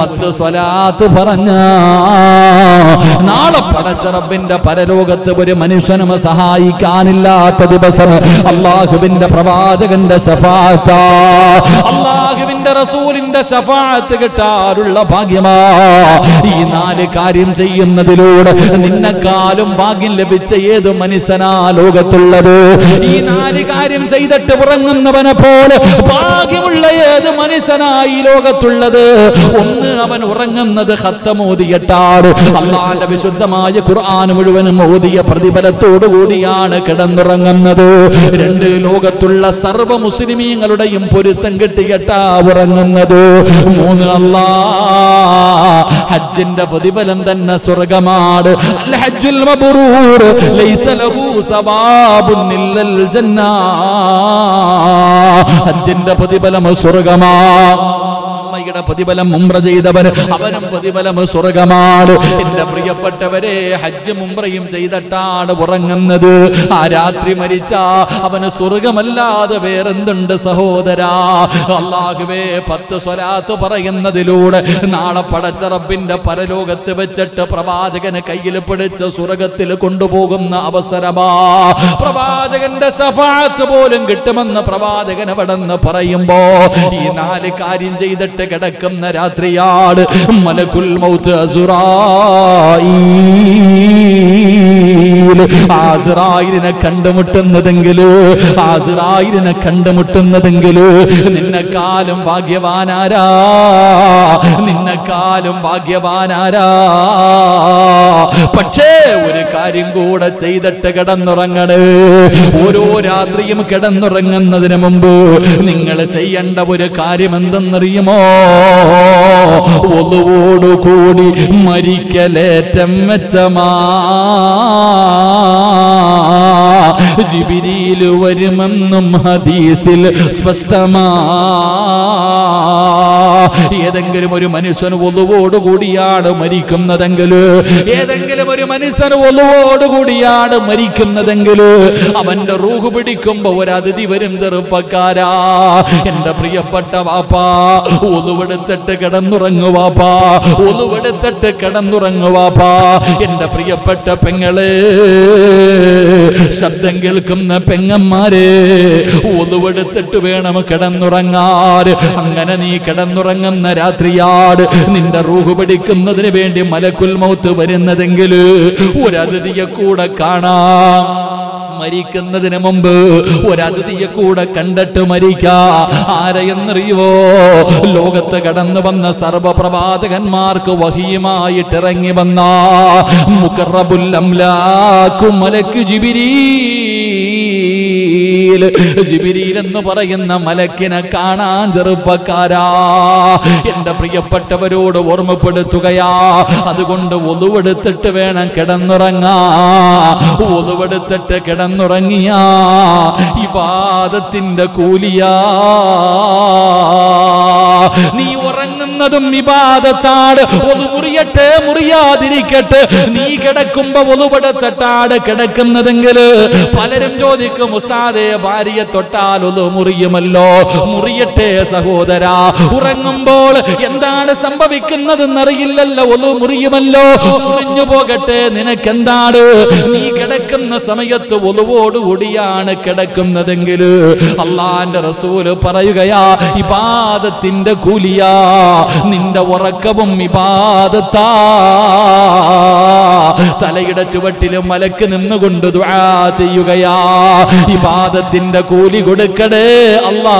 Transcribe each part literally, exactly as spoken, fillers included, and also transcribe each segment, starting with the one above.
പത്ത് സ്വലാത്ത് പറഞ്ഞ നാളെ പടച്ച റബ്ബിന്റെ പരലോകത്ത് ഒരു മനുഷ്യനും സഹായിക്കാനില്ലാത്ത ദിവസം അല്ലാഹുവിന്റെ പ്രവാചകന്റെ ശഫാഅത്ത്, അല്ലാഹുവിന്റെ റസൂലിന്റെ ശഫാഅത്ത് കിട്ടാറുള്ള ഭാഗ്യമാ. ഈ നാല് കാര്യം ചെയ്യുന്നതിലൂടെ നിന്നെക്കാളും ഭാഗ്യം ലഭിച്ച ഏത് മനുഷ്യനാ ലോകത്തുള്ളത്? ഈ നാല് കാര്യം ചെയ്തിട്ട് ഉറങ്ങുന്നവനെ പോലെ ഭാഗ്യമുള്ള ഏത് മനുഷ്യനായി ലോകത്തുള്ളത്? ഒന്ന്, അവൻ ഉറങ്ങുന്നത് ഖത്തം ഓതിയിട്ടാണ്. അല്ലാഹുവിന്റെ വിശുദ്ധമായ ഖുർആൻ മുഴുവനും ഓതിയ പ്രതിഫലത്തോടു കൂടിയാണ് കിടന്നുറങ്ങുന്നത്. രണ്ട്, ലോകത്തുള്ള സർവ്വ മുസ്ലിമീങ്ങളുടെയും പൊരുത്തം കിട്ടിയിട്ടാ ഉറങ്ങുന്നത്. മൂന്ന്, അല്ലാഹ് ഹജ്ജിന്റെ പ്രതിഫലം തന്നെ സ്വർഗ്ഗമാണ്. അൽ ഹജ്ജുൽ മബ്റൂർ ലൈസ ലഹു സവാബുൻ ഇല്ലൽ ജന്ന. ഹജ്ജിന്റെ പ്രതിഫലം സ്വർഗ്ഗമാ. അമ്മയുടെ പ്രതിഫലം ഉംറ ചെയ്തവൻ അവനും പ്രതിഫലം സ്വർഗ്ഗമാണ്. എന്റെ പ്രിയപ്പെട്ടവരെ, ഹജ്ജ് ഉംറയും ചെയ്തിട്ടാണ് ഉറങ്ങുന്നത്. ആ രാത്രി മരിച്ചാ അവന് സ്വർഗ്ഗമല്ലാതെ വേറെന്തുണ്ട് സഹോദരാ? അല്ലാഹുവേ, പത്ത് സ്വലാത്ത് പറയുന്നതിലൂടെ നാളെ പടച്ച റബ്ബിന്റെ പരലോകത്ത് വെച്ചിട്ട് പ്രവാചകന് കയ്യിൽ പിടിച്ച് സ്വർഗ്ഗത്തിൽ കൊണ്ടുപോകുന്ന അവസരമാ. പ്രവാചകന്റെ ശഫാഅത്ത് പോലും കിട്ടുമെന്ന് പ്രവാചകൻ അവിടെന്ന് പറയുമ്പോ ഈ നാല് കാര്യം ചെയ്തിട്ട് കിടക്കുന്ന രാത്രിയാണ് മലക്കുൽ മൗത്ത് അസ്റായീൽ അസ്റായീലിനെ കണ്ടുമുട്ടുന്നതെങ്കിൽ അസ്റായീലിനെ കണ്ടുമുട്ടുന്നതെങ്കിൽ നിന്നെക്കാളും ഭാഗ്യവാനാരാ? നിന്നെക്കാളും ഭാഗ്യവാനാരാ? പക്ഷേ ഒരു കാര്യം കൂടെ ചെയ്തിട്ട് കിടന്നുറങ്ങണേ. ഓരോ രാത്രിയും കിടന്നുറങ്ങുന്നതിന് മുമ്പ് നിങ്ങൾ ചെയ്യേണ്ട ഒരു കാര്യം എന്തെന്നറിയുമോ? ഒന്നുകൂടി മരിക്കലേറ്റം മെച്ചമാ. ജിബ്രീൽ വരുമെന്നും ഹദീസിൽ സ്പഷ്ടമാ. ഏതെങ്കിലും ഒരു മനുഷ്യൻ ഒന്നുകൂടിയാണ് മരിക്കുന്നതെങ്കിൽ, ഏതെങ്കിലും ഒരു മനുഷ്യൻ ഒന്നുകൂടിയാണ് മരിക്കുന്നതെങ്കിൽ അവന്റെ റൂഹ് പിടിക്കുമ്പോ ഒരു അതിഥി വരും. ചെറുപ്പക്കാരാ, എന്റെ പ്രിയപ്പെട്ട വാപ്പാ, ഒന്നുവെടുത്തിട്ട് കിടന്നുറങ്ങുവാപ്പാ, ഒന്നുവെടുത്തിട്ട് കിടന്നുറങ്ങുവാപ്പാ. എന്റെ പ്രിയപ്പെട്ട പെങ്ങളെ, ശബ്ദം കേൾക്കുന്ന പെങ്ങന്മാരെ, ഒന്നുവെടുത്തിട്ട് വേണം കിടന്നുറങ്ങാൻ. അങ്ങനെ നീ കിടന്നുറങ്ങുന്ന രാത്രിയാട് നിന്റെ റൂഹ് പിടിക്കുന്നതിന് വേണ്ടി മലക്കുൽ മൗത്ത് വരുന്നതെങ്കിൽ ഒരു അതിഥിയെ കൂടെ കാണാം. മരിക്കുന്നതിന് മുമ്പ് ഒരു അതിഥിയെ കൂടെ കണ്ടിട്ട് മരിക്കാ. ആരെയെന്നറിയുവോ? ലോകത്ത് കടന്നു വന്ന സർവപ്രവാചകന്മാർക്ക് വഹിയുമായിട്ട് ഇറങ്ങി വന്ന മുഖറബുൽ അംലാഖു മലക്ക് ജിബ്രീൽ. ജിബ്രീൽ എന്ന് പറയുന്ന മലക്കിനെ കാണാൻ ചെറുപ്പക്കാരാ, എന്റെ പ്രിയപ്പെട്ടവരോട് ഓർമ്മപ്പെടുത്തുകയാ. അതുകൊണ്ട് ഒന്നുവെടുത്തിട്ട് വേണം കിടന്നുറങ്ങാ. ഒന്നുവെടുത്തിട്ട് കിടന്നുറങ്ങിയാ ഇബാദത്തിന്റെ കൂലിയാ. നീ ഉറങ്ങുന്നതും ഇബാദത്താണ്. ഒന്ന് മുറിയട്ടെ മുറിയാതിരിക്കട്ടെ, നീ കിടക്കുമ്പോ ഒന്നുപെടുത്തട്ടാട് കിടക്കുന്നതെങ്കിൽ പലരും ചോദിക്കും, ഉസ്താദേ ഭാര്യയെ തൊട്ടാൽ ഒന്ന് മുറിയുമല്ലോ. മുറിയട്ടെ സഹോദരാ. ഉറങ്ങുമ്പോൾ എന്താണ് സംഭവിക്കുന്നതെന്നറിയില്ലല്ലോ. ഒന്ന് മുറിയുമല്ലോ. മുറിഞ്ഞു പോകട്ടെ, നിനക്കെന്താണ്? നീ കിടക്കുന്ന സമയത്ത് ഒലുവോടുകൂടിയാണ് കിടക്കുന്നതെങ്കിൽ അള്ളാന്റെ റസൂല് പറയുകയാ, ഇബാദത്തിന്റെ കൂലിയാ. നിന്റെ ഉറക്കവും ഇബാദത്താ. തലയുടെ ചുവട്ടിലും മലക്ക് നിന്നുകൊണ്ട് ദുആ ചെയ്യുകയാ. ഇബാദത്തിന്റെ കൂലി കൊടുക്കണേ അല്ലാ.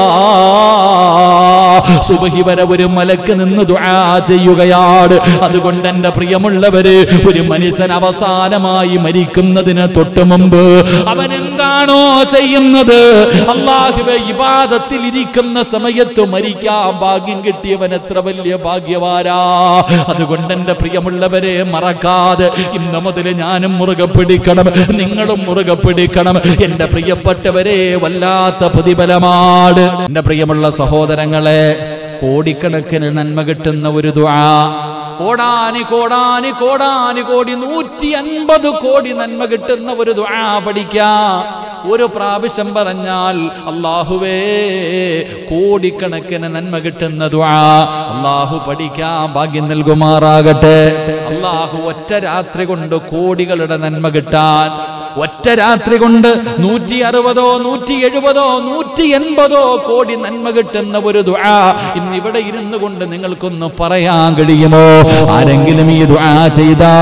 സുബ്ഹി വരെ ഒരു മലക്ക് നിന്ന് ദുആ ചെയ്യുകയാണ്. അതുകൊണ്ട് എന്റെ പ്രിയമുള്ളവര്, ഒരു മനുഷ്യൻ അവസാനമായി മരിക്കുന്നതിന് തൊട്ട് മുമ്പ് അവൻ എന്താണോ ചെയ്യുന്നത്, അല്ലാഹുവേ, ഇബാദത്തിൽ ഇരിക്കുന്ന സമയത്ത് മരിക്കാൻ ഭാഗ്യം കിട്ടിയവൻ എത്ര വലിയ ഭാഗ്യവാനാ. അതുകൊണ്ട് എന്റെ പ്രിയമുള്ളവരെ, മറക്കാതെ ഇന്ന് മുതൽ ഞാനും മുറുകെ പിടിക്കണം, നിങ്ങളും മുറുകെ പിടിക്കണം. എന്റെ പ്രിയപ്പെട്ടവരെ, വല്ലാത്ത പ്രതിഫലമാണ്. എന്റെ പ്രിയമുള്ള സഹോദരങ്ങളെ, കോടിക്കണക്കിന് നന്മ കിട്ടുന്ന ഒരു ദുആ, കോടാനി കോടാനി കോടാനി കോടി നൂറ്റി അൻപത് കോടി നന്മ കിട്ടുന്ന ഒരു ദുആ പഠിക്കാം. ഒരു പ്രാവശ്യം പറഞ്ഞാൽ അല്ലാഹുവേ കോടിക്കണക്കിന് നന്മ കിട്ടുന്ന ദുആ അല്ലാഹു പഠിക്കാൻ ഭാഗ്യം നൽകുമാറാകട്ടെ. അല്ലാഹു ഒറ്റ രാത്രി കൊണ്ട് കോടികളുടെ നന്മ കിട്ടാൻ, ഒറ്റ രാത്രി കൊണ്ട് നൂറ്റി അറുപതോ നൂറ്റി എഴുപതോ നൂറ്റി എൺപതോ കോടി നന്മ കിട്ടുന്ന ഒരു ദുആ ഇന്നിവിടെ ഇരുന്നു കൊണ്ട് നിങ്ങൾക്കൊന്ന് പറയാൻ കഴിയുമോ? ആരെങ്കിലും ഈ ദുആ ചെയ്താ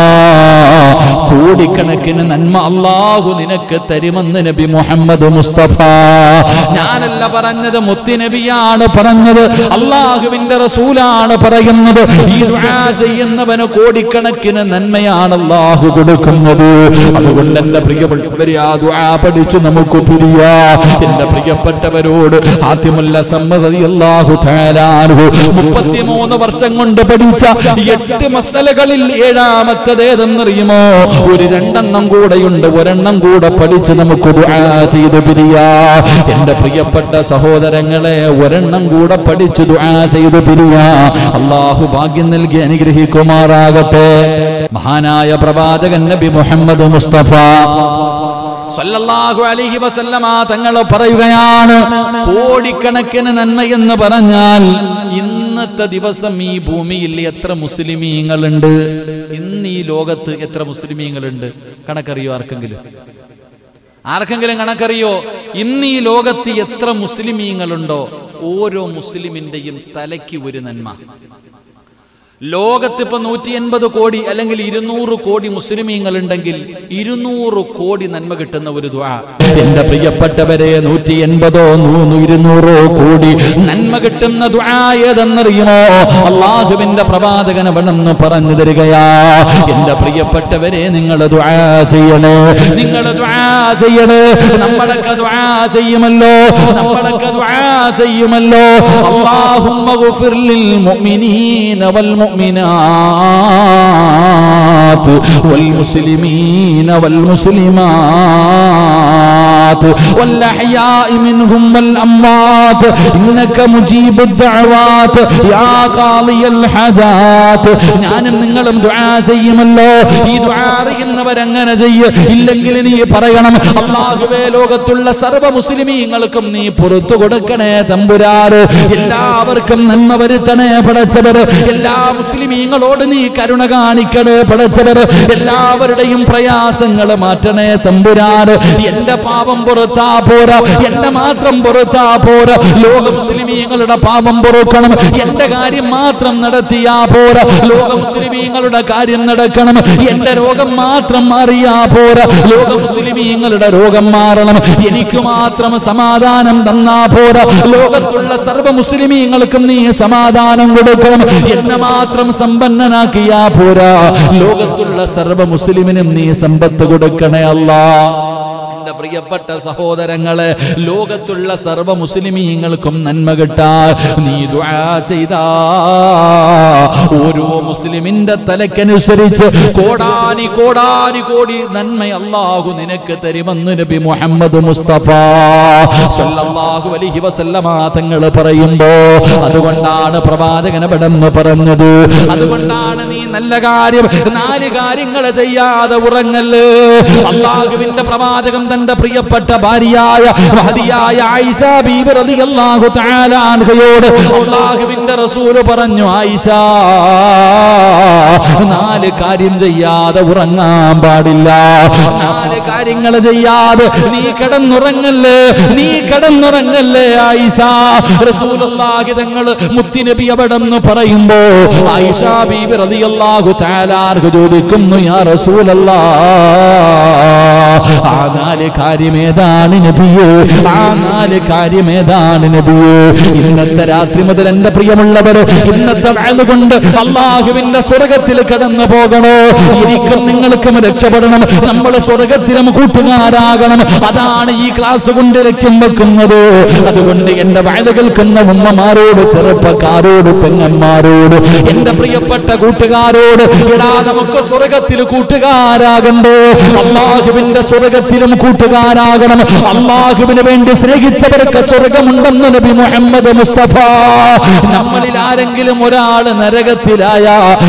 കോടിക്കണക്കിന് നന്മ അല്ലാഹു നിനക്ക് തരുമെന്ന് നബി മുഹമ്മദ് മുസ്തഫ. ഞാനല്ല പറഞ്ഞത്, മുത്തുനബിയാണ് പറഞ്ഞത്, അല്ലാഹുവിന്റെ റസൂലാണ് പറയുന്നത്. ഈ ദുആ ചെയ്യുന്നവന് കോടിക്കണക്കിന് നന്മയാണ് അല്ലാഹു കൊടുക്കുന്നത്. അതുകൊണ്ട് എന്റെ പ്രിയപ്പെട്ടവരെ ആ ദുആ പഠിച്ചു നമുക്ക് പിരിയാ. എന്റെ പ്രിയപ്പെട്ടവരോട് ആദ്യമുല്ല റളിയല്ലാഹു തആല അൻഹു മുപ്പത്തിമൂന്ന് വർഷം കൊണ്ട് പഠിച്ച എട്ട് മസലകളിൽ ഏഴാമത്തേത് ഏതെന്നറിയുമോ? ഒരു രണ്ടെണ്ണം കൂടെയുണ്ട്, ഒരെണ്ണം കൂടെ പഠിച്ച് നമുക്ക് ദുആ ചെയ്ത് പിരിയാ. എന്റെ പ്രിയപ്പെട്ട സഹോദരങ്ങളെ, ഒരെണ്ണം കൂടെ പഠിച്ചു ദുആ ചെയ്ത് പിരിയാ. അല്ലാഹു ഭാഗ്യം നൽകി അനുഗ്രഹിക്കുമാറാകട്ടെ. മഹാനായ പ്രവാചകൻ നബി മുഹമ്മദ് മുസ്തഫ സല്ലല്ലാഹു അലൈഹി വസല്ലമ തങ്ങൾ പറയുകയാണ്, കോടിക്കണക്കിന് നന്മ എന്ന് പറഞ്ഞാൽ ഇന്നത്തെ ദിവസം ഈ ഭൂമിയിൽ എത്ര മുസ്ലിമീങ്ങളുണ്ട്? ഇന്ന് ഈ ലോകത്ത് എത്ര മുസ്ലിമീങ്ങളുണ്ട്? കണക്കറിയോ ആർക്കെങ്കിലും? ആർക്കെങ്കിലും കണക്കറിയോ? ഇന്ന് ഈ ലോകത്ത് എത്ര മുസ്ലിമീങ്ങളുണ്ടോ? ഓരോ മുസ്ലിമിന്റെയും തലയ്ക്ക് ഒരു നന്മ. ലോകത്ത് ഇപ്പൊ നൂറ്റി എൺപത് കോടി അല്ലെങ്കിൽ ഇരുന്നൂറ് കോടി മുസ്ലിമീങ്ങൾ ഉണ്ടെങ്കിൽ ഇരുന്നൂറ് കോടി നന്മ കിട്ടുന്ന ഒരു ദുആ. എന്റെ പ്രിയപ്പെട്ടവരെ, നൂറ്റി എൺപതോ നൂറ് ഇരുന്നൂറോ കോടി നന്മ കിട്ടുന്ന ദുആ ഏതെന്നറിയുമോ? അല്ലാഹുവിന്റെ പ്രവാചകൻ അവിടെന്ന് പറഞ്ഞു തരികയാ. എന്റെ പ്രിയപ്പെട്ടവരെ, നിങ്ങൾ ദുആ ചെയ്യണേ, നിങ്ങൾ ദുആ ചെയ്യണേ. നമ്മളൊക്കെ ദുആ ചെയ്യുമല്ലോ, നമ്മളൊക്കെ ദുആ ചെയ്യുമല്ലോ. അല്ലാഹുമ്മ ഗുഫിർ ലിൽ മുഅ്മിനീന വൽ المؤمنات والمسلمين والمسلمات والأحياء منهم والأموات إنك مجيب الدعوات يا قاضي الحاجات. ഞാനും നിങ്ങളും ദുആ ചെയ്യുമല്ലോ. ഈ ദുആ അറിയുന്നവർ അങ്ങനെ ചെയ്യ്. ഇല്ലെങ്കിൽ നീ പറയണം, അല്ലാഹുവേ ലോകത്തുള്ള സർവ്വ മുസ്ലിമീങ്ങൾക്കും നീ പുറത്തു കൊടുക്കണേ തമ്പുരാന്. എല്ലാവർക്കും നന്മ വരുത്തണേ പടച്ചവര്. എല്ലാ മുസ്ലിമീങ്ങളോട് നീ കരുണ കാണിക്കണേ പടച്ചവര്. എല്ലാവരുടെയും പ്രയാസങ്ങൾ മാറ്റണേ തമ്പുരാന്. എന്റെ പാപം പുറത്താ പോരാ, എന്റെ മാത്രം പുറത്താ പോരാ, ലോക മുസ്ലിമീങ്ങളുടെ പാപം പൊറുക്കണം. എന്റെ കാര്യം മാത്രം നടത്തിയാ പോരാ, ലോക മുസ്ലിമീങ്ങളുടെ കാര്യം നടക്കണം. എന്റെ രോഗം മാത്രം മാറിയാ പോരാ, ലോക മുസ്ലിമീങ്ങളുടെ രോഗം മാറണം. എനിക്ക് മാത്രം സമാധാനം തന്നാ പോരാ, ലോകത്തുള്ള സർവ്വ മുസ്ലിമീങ്ങൾക്കും നീ സമാധാനം കൊടുക്കണം. എന്നെ മാത്രം സമ്പന്നനാക്കിയാ പോരാ, ലോകത്തുള്ള സർവ്വ മുസ്ലിമിനും നീ സമ്പത്ത് കൊടുക്കണേ അല്ലാ. എന്റെ പ്രിയപ്പെട്ട സഹോദരങ്ങളെ, ലോകത്തുള്ള സർവ്വ മുസ്ലിമീങ്ങൾക്കും നന്മ കിട്ടാൻ നീ ദുആ ചെയ്താ ഓരോ മുസ്ലിമിന്റെ തലക്കനുസരിച്ച് കോടാനി കോടാനി കോടി നന്മ അല്ലാഹു നിനക്ക് തരുമെന്ന് നബി മുഹമ്മദ് മുസ്തഫ സല്ലല്ലാഹു അലൈഹി വസല്ലമ തങ്ങൾ പറയുമ്പോ, അതുകൊണ്ടാണ് പ്രവാചകൻ അവിടെന്ന് പറഞ്ഞത്, അതുകൊണ്ടാണ് നീ നല്ല കാര്യം നാല് കാര്യങ്ങൾ ചെയ്യാതെ ഉറങ്ങല്ലേ. അല്ലാഹുവിന്റെ പ്രവാചകൻ തന്റെ പ്രിയപ്പെട്ട ഭാര്യയായ മഹദിയായ ആയിഷ ബീവി റളിയല്ലാഹു തആല അൻഹയോട് അല്ലാഹുവിന്റെ റസൂൽ പറഞ്ഞു, ആയിഷ, നാല് കാര്യം ചെയ്യാതെ ഉറങ്ങാൻ പാടില്ല. നാല് കാര്യങ്ങൾ ചെയ്യാതെ നീ കിടന്നുറങ്ങല്ലേ, നീ കിടന്നുറങ്ങല്ലേ ആയിഷ. റസൂലുള്ളാഹി തങ്ങൾ മുത്തുനബി അവിടെന്ന് പറയുമ്പോ ആയിഷ ബീവി റളിയല്ലാഹു തആല അൻഹ ചോദിക്കുന്നു, യാ റസൂലല്ലാഹ്, ആ നാല് കാര്യമേതാണ് നബിയേ? ആ നാല് കാര്യമേതാണ് നബിയേ? ഇന്നത്തെ രാത്രി മുതൽ എന്റെ പ്രിയമുള്ളവര് ഇന്നത്തെ വഅദ് കൊണ്ട് അല്ലാഹുവിന്റെ സ്വർഗ്ഗത്തിൽ കടന്നു പോകണോ? എനിക്കും നിങ്ങൾക്കും രക്ഷപ്പെടണം, നമ്മൾ സ്വർഗ്ഗത്തിലും കൂട്ടുകാരാകണം. അതാണ് ഈ ക്ലാസ് കൊണ്ട് ലക്ഷ്യം വെക്കുന്നത്. അതുകൊണ്ട് എന്റെ വഅദ് കേൾക്കുന്ന ഉമ്മമാരോട്, ചെറുപ്പക്കാരോട്, പെങ്ങന്മാരോട്, എന്റെ പ്രിയപ്പെട്ട കൂട്ടുകാരോട്, എടാ നമുക്ക് സ്വർഗ്ഗത്തിൽ കൂട്ടുകാരാകണ്ടേ? അല്ലാഹുവിന്റെ സ്വർഗ്ഗത്തിലും കൂട്ടുകാരാകണം. അല്ലാഹുവിന് വേണ്ടി സ്നേഹിച്ചവർക്ക് സ്വർഗമുണ്ടെന്ന് നബി മുഹമ്മദ് മുസ്തഫ. നമ്മളിൽ ആരെങ്കിലും ഒരാൾ നരകത്തിലായ സ്വർഗ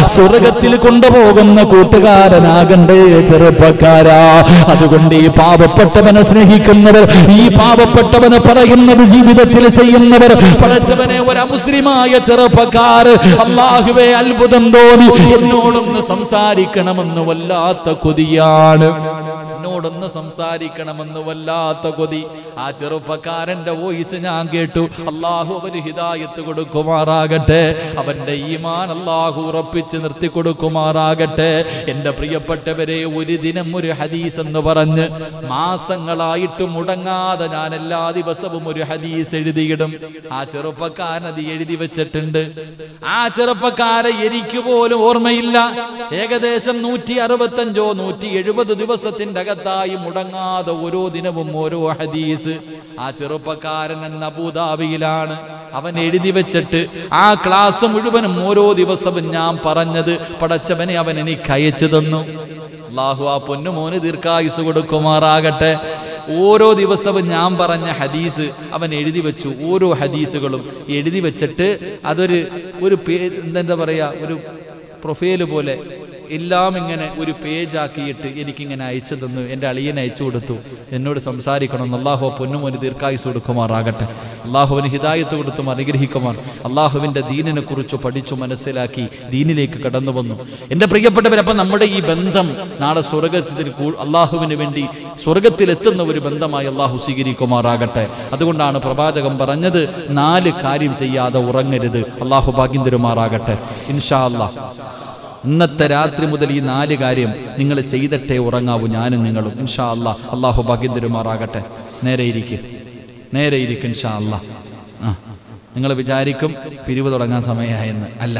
സ്വർഗത്തിൽ കൊണ്ടുപോകുന്ന കൂട്ടുകാരനാകണ്ടേ ചെറുപ്പക്കാരാ. അതുകൊണ്ട് ഈ പാവപ്പെട്ടവനെ സ്നേഹിക്കുന്നവർ, ഈ പാവപ്പെട്ടവനെ പറയുന്നത് ജീവിതത്തിൽ ചെയ്യുന്നവർ, പടച്ചവനെ ഒരു അമുസ്ലിമായ ചെറുപ്പക്കാർ അല്ലാഹുവേ അത്ഭുതം തോന്നി എന്നോടൊന്ന് സംസാരിക്കണമെന്ന് വല്ലാത്ത കൊതിയാണ്, എന്നോടൊന്ന് സംസാരിക്കണമെന്ന് വല്ലാത്ത കൊതി. ആ ചെറുപ്പക്കാരന്റെ വോയിസ് ഞാൻ കേട്ടു. അല്ലാഹു അവന് ഹിദായത്ത് കൊടുക്കുമാറാകട്ടെ, അവന്റെ ഈമാൻ അല്ലാഹു ഉറപ്പിച്ച് നിർത്തി കൊടുക്കുമാറാകട്ടെ. എന്റെ പ്രിയപ്പെട്ടവരെ, ഒരു ദിനം ഒരു ഹദീസ് എന്ന് പറഞ്ഞ് മാസങ്ങളായിട്ട് മുടങ്ങാതെ ഞാൻ എല്ലാ ദിവസവും ഒരു ഹദീസ് എഴുതിയിടും. ആ ചെറുപ്പക്കാരൻ അത് എഴുതി വെച്ചിട്ടുണ്ട്. ആ ചെറുപ്പക്കാരെ എനിക്ക് പോലും ഓർമ്മയില്ല. ഏകദേശം നൂറ്റി അറുപത്തഞ്ചോ നൂറ്റി എഴുപത് ദിവസത്തിന്റെ അകത്തായി മുടങ്ങാതെ ഓരോ ദിനവും ഓരോ ഹദീസ്. ആ ചെറുപ്പക്കാരൻ എന്ന അബൂദാബിയിലാണ്. അവൻ എഴുതി വെച്ചിട്ട് ആ ക്ലാസ് മുഴുവനും ഓരോ ദിവസവും ഞാൻ പറഞ്ഞത് പടച്ചവനെ അവൻ എനിക്ക് അയച്ചു തന്നു. അല്ലാഹു ആ പൊന്നുമോന് ദീർഘായുസ് കൊടുക്കുമാറാകട്ടെ. ഓരോ ദിവസവും ഞാൻ പറഞ്ഞ ഹദീസ് അവൻ എഴുതി വെച്ചു. ഓരോ ഹദീസുകളും എഴുതി വെച്ചിട്ട് അതൊരു ഒരു പേര് എന്താ പറയാ, ഒരു പ്രൊഫൈല് പോലെ എല്ലാം ഇങ്ങനെ ഒരു പേജാക്കിയിട്ട് എനിക്കിങ്ങനെ അയച്ചു തന്നു. എൻ്റെ അളിയനെ അയച്ചു കൊടുത്തു, എന്നോട് സംസാരിക്കണം. അല്ലാഹു പൊന്നുമോന് ദീർഘായുസ് കൊടുക്കുമാറാകട്ടെ. അള്ളാഹുവിന് ഹിദായത്ത് കൊടുത്തും അനുഗ്രഹിക്കുമാർ. അള്ളാഹുവിൻ്റെ ദീനിനെ കുറിച്ച് പഠിച്ചു മനസ്സിലാക്കി ദീനിലേക്ക് കടന്നു വന്നു. എൻ്റെ പ്രിയപ്പെട്ടവരപ്പം നമ്മുടെ ഈ ബന്ധം നാളെ സ്വർഗത്തിൽ അള്ളാഹുവിന് വേണ്ടി സ്വർഗത്തിലെത്തുന്ന ഒരു ബന്ധമായി അള്ളാഹു സ്വീകരിക്കുമാറാകട്ടെ. അതുകൊണ്ടാണ് പ്രവാചകൻ പറഞ്ഞത്, നാല് കാര്യം ചെയ്യാതെ ഉറങ്ങരുത്. അള്ളാഹു ഭാഗ്യം തരുമാറാകട്ടെ. ഇൻഷാ അല്ലാഹ് ഇന്നത്തെ രാത്രി മുതൽ ഈ നാല് കാര്യം നിങ്ങൾ ചെയ്തിട്ടേ ഉറങ്ങാവൂ, ഞാനും നിങ്ങളും. ഇൻഷാ അല്ലാഹ് അള്ളാഹു ഭാഗ്യം തരുമാറാകട്ടെ. നേരെ ഇരിക്കും, നേരെ ഇരിക്കും ഇൻഷാ അല്ലാഹ്. ആ നിങ്ങൾ വിചാരിക്കും പിരിവ് തുടങ്ങാൻ സമയമായെന്ന്. അല്ല,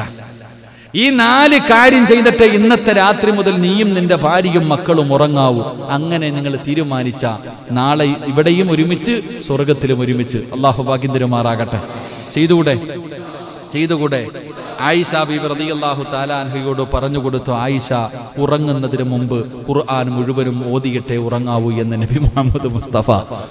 ഈ നാല് കാര്യം ചെയ്തിട്ട് ഇന്നത്തെ രാത്രി മുതൽ നീയും നിന്റെ ഭാര്യയും മക്കളും ഉറങ്ങാവൂ. അങ്ങനെ നിങ്ങൾ തീരുമാനിച്ച നാളെ ഇവിടെയും ഒരുമിച്ച് സ്വർഗത്തിലും ഒരുമിച്ച്. അള്ളാഹു ഭാഗ്യം തരുമാറാകട്ടെ. ചെയ്തുകൂടെ? ചെയ്തുകൂടെ? ആയിഷ ബീബി റളിയല്ലാഹു തആല അൻഹയോട് പറഞ്ഞു കൊടുത്തു, ആയിഷ ഉറങ്ങുന്നതിന് മുമ്പ് ഖുർആൻ മുഴുവനും ഓതിയിട്ടേ ഉറങ്ങാവൂ എന്ന് നബി മുഹമ്മദ് മുസ്തഫ.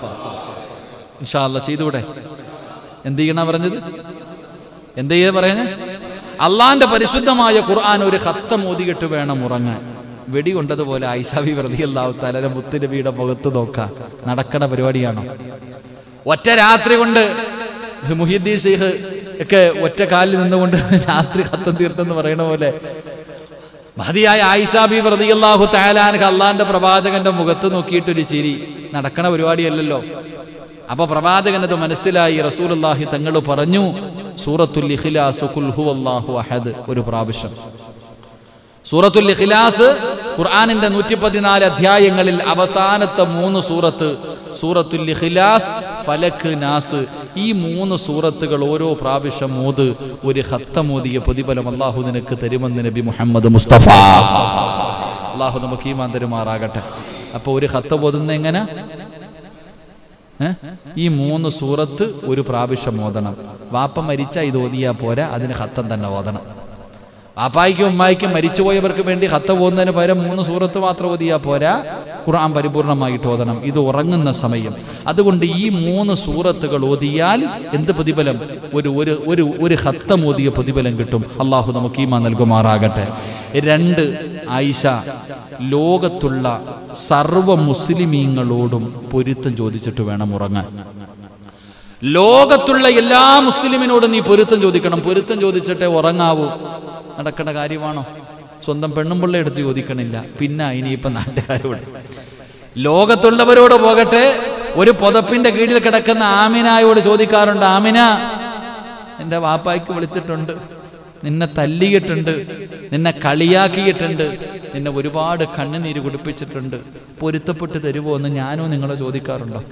ഇൻഷാ അല്ലാഹ് ചെയ്തുകൂടെ? എന്ത് ചെയ്യണ പറഞ്ഞത്? എന്ത് ചെയ്യാ പറയുന്നത്? അള്ളാന്റെ പരിശുദ്ധമായ ഖുർആൻ ഒരു ഖത്തം ഓതിയിട്ട് വേണം ഉറങ്ങാൻ. വെടി കൊണ്ടതുപോലെ ആയിഷ ബീബി റളിയല്ലാഹു തആല മുത്ത് നബിയുടെ മുഖത്ത് നോക്കാം. നടക്കണ പരിപാടിയാണോ? ഒറ്റ രാത്രി കൊണ്ട് മുഹീദ്ദീൻ ശൈഖ് ഒക്കെ ഒറ്റ കാലിൽ നിന്നുകൊണ്ട് രാത്രി ഖത്തം തീർത്തെന്ന് പറയണ പോലെ മഹദിയായ ആയിഷ ബീബി റളിയല്ലാഹു തആല അൻഹ അള്ളാന്റെ പ്രവാചകന്റെ മുഖത്ത് നോക്കിയിട്ടൊരു ചിരി. നടക്കണ പരിപാടിയല്ലല്ലോ. അപ്പൊ പ്രവാചകൻ അത് മനസ്സിലായി. റസൂലുള്ളാഹി തങ്ങൾ പറഞ്ഞു, സൂറത്തുൽ ഇഖ്ലാസ് ഖുൽ ഹുവല്ലാഹു അഹദ് ഒരു പ്രാവശ്യം. സൂറത്തുൽ ഇഖ്ലാസ് ഖുർആനിന്റെ നൂറ്റി പതിനാല് അധ്യായങ്ങളിൽ അവസാനത്തെ മൂന്ന് സൂറത്ത്, സൂറത്തുൽ ഇഖ്ലാസ്, ഫലക്, നാസ്, ഈ മൂന്ന് സൂറത്തുകൾ ഓരോ പ്രാവശ്യം ഓത്. ഒരു ഖത്തം ഓതിയ പ്രതിഫലം അല്ലാഹു നിനക്ക് തരുമെന്ന് നബി മുഹമ്മദ് മുസ്തഫ. അല്ലാഹു നമുക്ക് ഈമാൻ തരുമാറാകട്ടെ. അപ്പൊ ഒരു ഖത്തം ഓതുന്ന എങ്ങനെ? ഈ മൂന്ന് സൂറത്ത് ഒരു പ്രാവശ്യം ഓതണം. വാപ്പ മരിച്ച ഇത് ഓതിയാ പോരാ, അതിന് ഖത്തം തന്നെ ഓതണം. വാപ്പായിക്കും ഉമ്മായിക്കും മരിച്ചുപോയവർക്ക് വേണ്ടി ഖത്തം ഓതുന്നതിന് പകരം മൂന്ന് സൂറത്ത് മാത്രം ഓതിയാ പോരാ, ഖുർആൻ പരിപൂർണമായിട്ട് ഓതണം. ഇത് ഉറങ്ങുന്ന സമയം. അതുകൊണ്ട് ഈ മൂന്ന് സൂറത്തുകൾ ഓതിയാൽ എന്ത് പ്രതിഫലം? ഒരു ഒരു ഒരു ഒരു ഖത്തം ഓതിയ പ്രതിഫലം കിട്ടും. അള്ളാഹു നമുക്ക് ഈമാൻ നൽകുമാറാകട്ടെ. രണ്ട്, ആയിഷ ലോകത്തുള്ള സർവ മുസ്ലിമീങ്ങളോടും പൊരുത്തം ചോദിച്ചിട്ട് വേണം ഉറങ്ങാൻ. ലോകത്തുള്ള എല്ലാ മുസ്ലിമിനോടും നീ പൊരുത്തം ചോദിക്കണം. പൊരുത്തം ചോദിച്ചിട്ടേ ഉറങ്ങാവൂ. നടക്കേണ്ട കാര്യമാണോ? സ്വന്തം പെണ്ണും പിള്ളേ എടുത്ത് ചോദിക്കണില്ല, പിന്നെ ഇനിയിപ്പം നാട്ടുകാരോട്. ലോകത്തുള്ളവരോട് പോകട്ടെ, ഒരു പുതപ്പിന്റെ കീഴിൽ കിടക്കുന്ന ആമിനായോട് ചോദിക്കാറുണ്ട്, ആമിന എൻ്റെ വാപ്പായ്ക്ക് വിളിച്ചിട്ടുണ്ട്, നിന്നെ തല്ലിയിട്ടുണ്ട്, നിന്നെ കളിയാക്കിയിട്ടുണ്ട്, നിന്നെ ഒരുപാട് കണ്ണുനീര് കുടിപ്പിച്ചിട്ടുണ്ട്, പൊരുത്തപ്പെട്ട് തരുമോ എന്ന് ഞാനോ നിങ്ങളോ ചോദിക്കാറുണ്ടോ?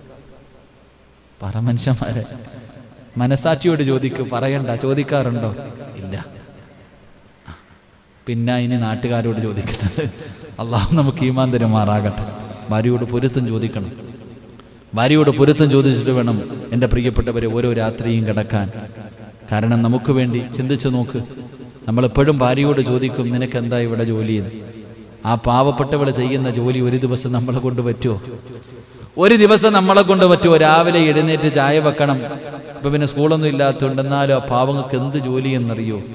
പറ മനുഷ്യന്മാരെ, മനസാക്ഷിയോട് ചോദിക്കൂ. പറയണ്ട. ചോദിക്കാറുണ്ടോ? ഇല്ല. പിന്നെ ഇനി നാട്ടുകാരോട് ചോദിക്കുന്നത്. അള്ളാഹു നമുക്ക് ഈമാൻ തരുമാറാകട്ടെ. ഭാര്യയോട് പൊരുത്തം ചോദിക്കണം. ഭാര്യയോട് പൊരുത്തം ചോദിച്ചിട്ട് വേണം എൻ്റെ പ്രിയപ്പെട്ടവരെ ഓരോ രാത്രിയും കിടക്കാൻ. കാരണം നമുക്ക് വേണ്ടി ചിന്തിച്ചു നോക്ക്. നമ്മളെപ്പോഴും ഭാര്യയോട് ചോദിക്കും, നിനക്കെന്താ ഇവിടെ ജോലിയെന്ന്. ആ പാവപ്പെട്ടവൾ ചെയ്യുന്ന ജോലി ഒരു ദിവസം നമ്മളെ കൊണ്ട് പറ്റുമോ? ഒരു ദിവസം നമ്മളെ കൊണ്ട് പറ്റുമോ? രാവിലെ എഴുന്നേറ്റ് ചായ വെക്കണം. ഇപ്പം പിന്നെ സ്കൂളൊന്നും ഇല്ലാത്തതുകൊണ്ട്, എന്നാലും ആ പാവങ്ങൾക്ക് എന്ത് ജോലി എന്നറിയോ?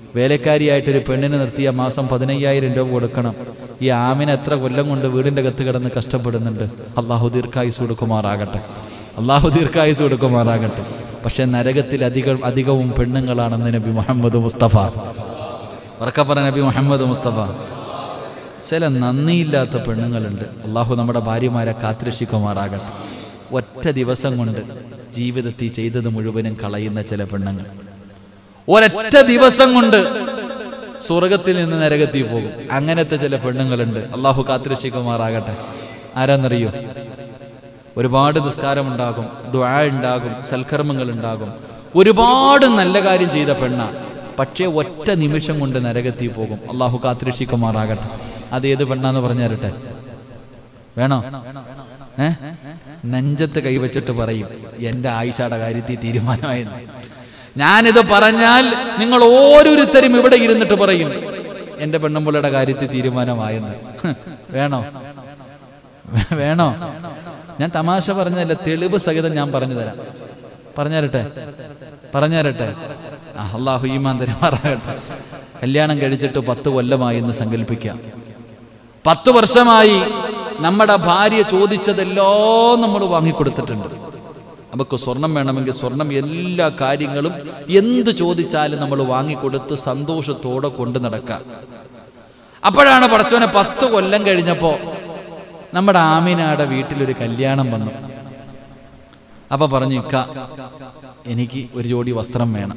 വേലക്കാരിയായിട്ടൊരു പെണ്ണിനെ നിർത്തിയ മാസം പതിനയ്യായിരം രൂപ കൊടുക്കണം. ഈ ആമിന എത്ര കൊല്ലം കൊണ്ട് വീടിൻ്റെ അകത്ത് കിടന്ന് കഷ്ടപ്പെടുന്നുണ്ട്. അള്ളാഹു ദീർഘായുസ് കൊടുക്കുമാറാകട്ടെ, അള്ളാഹു ദീർഘായുസ് കൊടുക്കുമാറാകട്ടെ. പക്ഷെ നരകത്തിൽ അധികം അധികവും പെണ്ണുങ്ങളാണെന്ന് നബി മുഹമ്മദ് മുസ്തഫ ഉറക്കപ്പറ നബി മുഹമ്മദ് മുസ്തഫ. ചില നന്ദിയില്ലാത്ത പെണ്ണുങ്ങളുണ്ട്. അള്ളാഹു നമ്മുടെ ഭാര്യമാരെ കാത്തുരക്ഷിക്കുമാറാകട്ടെ. ഒറ്റ ദിവസം കൊണ്ട് ജീവിതത്തിൽ ചെയ്തത് മുഴുവനും കളയുന്ന ചില പെണ്ണുങ്ങൾ ഒരൊറ്റ ദിവസം കൊണ്ട് സ്വർഗത്തിൽ നിന്ന് നരകത്തിൽ പോകും. അങ്ങനത്തെ ചില പെണ്ണുങ്ങളുണ്ട്. അള്ളാഹു കാത്തുരക്ഷിക്കുമാറാകട്ടെ. ആരാന്നറിയോ? ഒരുപാട് നിസ്കാരം ഉണ്ടാകും, ദുആ ഉണ്ടാകും, സൽക്കർമ്മങ്ങൾ ഉണ്ടാകും, ഒരുപാട് നല്ല കാര്യം ചെയ്ത പെണ്ണ, പക്ഷേ ഒറ്റ നിമിഷം കൊണ്ട് നരകത്തിൽ പോകും. അള്ളാഹു കാത്തുരക്ഷിക്കുമാറാകട്ടെ. അതേത് പെണ്ണാന്ന് പറഞ്ഞു തരട്ടെ? വേണോ? ഏ നെഞ്ചത്ത് കൈവച്ചിട്ട് പറയും എൻ്റെ ആയിഷയുടെ കാര്യത്തിൽ തീരുമാനമായെന്ന്. ഞാനിത് പറഞ്ഞാൽ നിങ്ങൾ ഓരോരുത്തരും ഇവിടെ ഇരുന്നിട്ട് പറയും എൻ്റെ പെണ്ണുമ്പിള്ളയുടെ കാര്യത്തിൽ തീരുമാനമായെന്ന്. വേണോ? വേണോ? ഞാൻ തമാശ പറഞ്ഞതല്ല, തെളിവ് സഹിതം ഞാൻ പറഞ്ഞു തരാം. പറഞ്ഞുതരട്ടെ? പറഞ്ഞുതരട്ടെ? ആ അള്ളാഹു ഈമാൻ തരുമാറാകട്ടെ. കല്യാണം കഴിച്ചിട്ട് പത്ത് കൊല്ലമായി എന്ന് സങ്കല്പിക്കാം. പത്ത് വർഷമായി നമ്മുടെ ഭാര്യ ചോദിച്ചതെല്ലാം നമ്മൾ വാങ്ങിക്കൊടുത്തിട്ടുണ്ട്. നമുക്ക് സ്വർണം വേണമെങ്കിൽ സ്വർണം, എല്ലാ കാര്യങ്ങളും എന്ത് ചോദിച്ചാലും നമ്മൾ വാങ്ങിക്കൊടുത്ത് സന്തോഷത്തോടെ കൊണ്ട് നടക്കാം. അപ്പോഴാണ് പടച്ചോനെ പത്ത് കൊല്ലം കഴിഞ്ഞപ്പോൾ നമ്മുടെ ആമിനയുടെ വീട്ടിലൊരു കല്യാണം വന്നു. അപ്പൊ പറഞ്ഞു, ഇക്ക എനിക്ക് ഒരു ജോഡി വസ്ത്രം വേണം.